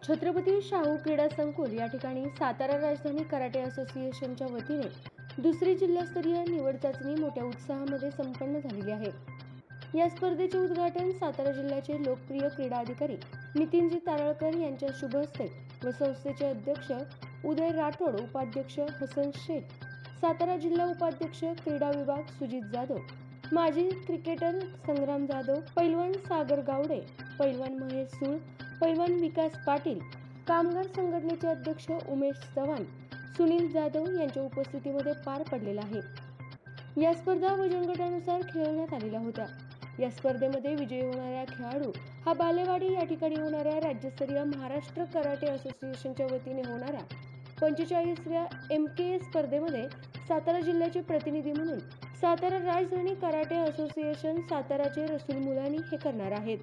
छत्रपती शाहू क्रीडा संकुल या ठिकाणी सातारा राजधानी कराटे असोसिएशनच्या वतीने दुसरी जिल्हास्तरीय निवड चाचणी मोठ्या उत्साहामध्ये संपन्न झालेली आहे। या स्पर्धेचे उद्घाटन सातारा जिल्ह्याचे लोकप्रिय क्रीडा अधिकारी नितीनजी तारळकर यांच्या शुभ हस्ते व संस्थेचे अध्यक्ष उदय राठोड, उपाध्यक्ष हसन शेख, सातारा जिल्हा उपाध्यक्ष क्रीडा विभाग सुजित जाधव, माजी क्रिकेटर संग्राम जाधव, पैलवान सागर गावडे, पैलवान महेश सूळ, पैलवान विकास पाटील, कामगार संघटनेचे अध्यक्ष उमेश चव्हाण, सुनील जाधव यांच्या उपस्थितीमध्ये पार पडलेला आहे। या स्पर्धा वजन गटानुसार खेळवण्यात आलेल्या होत्या। या स्पर्धेमध्ये विजयी होणारा खेळाडू हा बालेवाडी या ठिकाणी होणाऱ्या राज्यस्तरीय महाराष्ट्र कराटे असोसिएशनच्या वतीने होणाऱ्या 45व्या MKS स्पर्धेमध्ये सातारा जिल्ह्याचे प्रतिनिधी म्हणून सातारा राजधानी कराटे असोसिएशन साताराचे रसूल मुलानी हे करणार आहेत।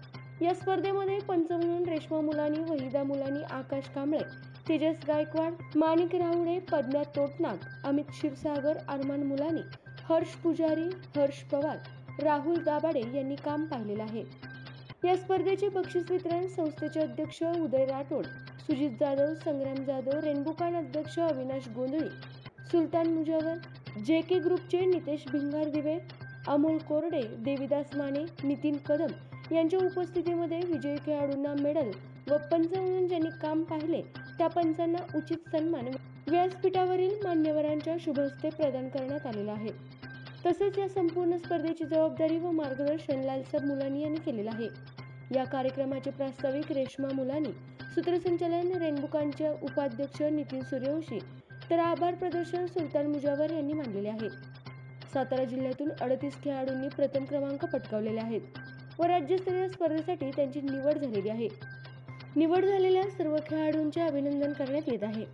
या स्पर्धेमध्ये पंच म्हणून रेश्मा मुलानी, वहिदा मुलानी, आकाश कांबळे, तेजस गायकवाड, माणिक राहुडे, पद्मा तोटनाग, अमित क्षीरसागर, अरमान मुलानी, हर्ष पुजारी, हर्ष पवार, राहुल दाभाडे यांनी काम पाहिलेलं आहे। या स्पर्धेचे बक्षीस वितरण संस्थेचे अध्यक्ष उदय राठोड, सुजित जाधव, संग्राम जाधव, रेनबुकान अध्यक्ष अविनाश गोंधळी, सुलतान मुजावर, JK ग्रुपचे नितेश भिंगार दिवे, अमोल कोरडे, देविदास माने, नितीन कदम यांच्या उपस्थितीमध्ये विजयी खेळाडूंना मेडल व पंच म्हणून ज्यांनी काम पाहिले त्या पंचांना उचित सन्मान व्यासपीठावरील मान्यवरांच्या शुभ हस्ते प्रदान करण्यात आलेला आहे। तसेच या संपूर्ण स्पर्धेची जबाबदारी व मार्गदर्शन लालसाब मुलानी यांनी केलेलं आहे। या कार्यक्रमाचे प्रास्ताविक रेश्मा मुलानी, सूत्रसंचालन रेनबुकांचे उपाध्यक्ष नितीन सूर्यवंशी, तर आभार प्रदर्शन सुलतान मुजावर यांनी मानलेले आहे। सातारा जिल्ह्यातून 38 खेळाडूंनी प्रथम क्रमांक पटकावलेले आहेत व राज्यस्तरीय स्पर्धेसाठी त्यांची निवड झालेली आहे। निवड झालेल्या सर्व खेळाडूंचे अभिनंदन करण्यात येत आहे।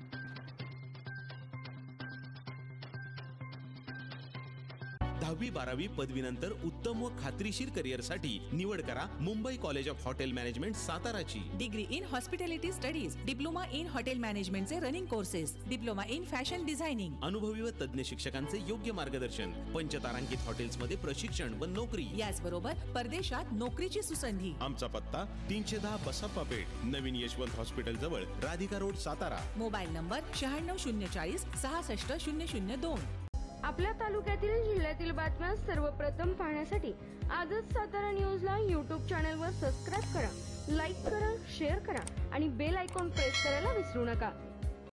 10वी-12वी पदवीनंतर उत्तम व खात्रीशीर करिअरसाठी निवड करा Mumbai college of hotel management साताराची। Degree in hospitality studies, diploma in hotel मॅनेजमेंटचे running courses, diploma in fashion designing, अनुभवी व तज्ञ शिक्षकांचे योग्य मार्गदर्शन, पंचतारांकित हॉटेल्समध्ये प्रशिक्षण व नोकरी, याचबरोबर परदेशात नोकरीची सुसंधी। आमचा पत्ता 310 बसप्पा पेठ, नवीन यशवंत हॉस्पिटल जवळ, Radhika road, Satara. Mobile number 96 040 66 002। आपल्या तालुक्यातील जिल्ह्यातील बातम्या सर्वप्रथम पाहण्यासाठी आजच सातारा न्यूजला YouTube चॅनलवर सबस्क्राइब करा, लाईक करा, शेअर करा आणि बेल आयकॉन प्रेस करायला विसरू नका।